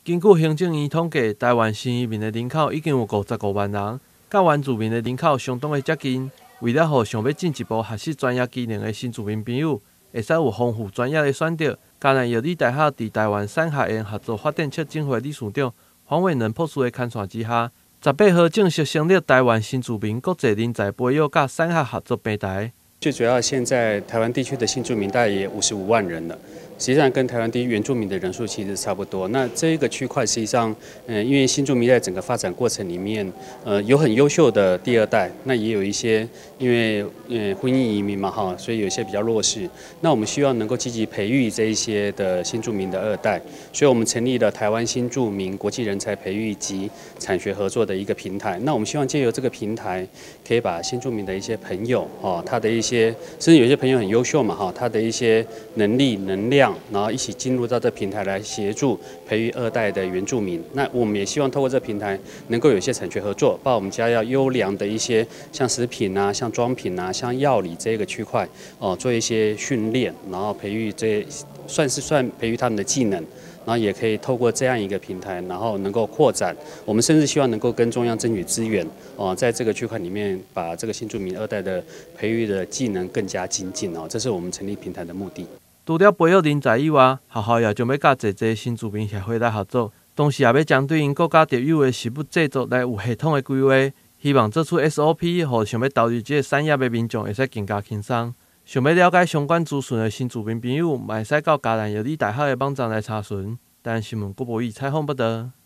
根据行政院统计，台湾新移民的人口已经有55万人，甲原住民的人口相当的接近。为了让想要进一步学习专业技能的新住民朋友，会使有丰富专业的选择，嘉南药理大学伫台湾产学研合作发展促进会理事长黄伟能博士的牵线之下，18号正式成立台湾新住民国际人才培育甲产学合作平台。 最主要，现在台湾地区的新住民大概也55万人了。实际上跟台湾地区原住民的人数其实差不多。那这一个区块实际上，因为新住民在整个发展过程里面，有很优秀的第二代，那也有一些因为婚姻移民嘛哈，所以有一些比较弱势。那我们希望能够积极培育这一些的新住民的二代，所以我们成立了台湾新住民国际人才培育及产学合作的一个平台。那我们希望借由这个平台，可以把新住民的一些朋友哦，他的一些甚至有些朋友很优秀嘛哈，他的一些能力能量。然后一起进入到这平台来协助培育二代的原住民。那我们也希望透过这平台能够有一些产学合作，把我们家要优良的一些像食品啊、像装品啊、像药理这个区块做一些训练，然后培育算培育他们的技能。然后也可以透过这样一个平台，然后能够扩展。我们甚至希望能够跟中央争取资源，在这个区块里面把这个新住民二代的培育的技能更加精进这是我们成立平台的目的。 除了培育人才以外，学校也将要甲侪新住民协会来合作，同时也要针对因国家特有的食物制作来有系统的规划，希望做出 SOP， 互想要投入这个产业的民众会使更加轻松。想要了解相关资讯的新住民朋友，嘛会使到嘉南药理大学的网站来查询。但新闻郭博宇采访报道。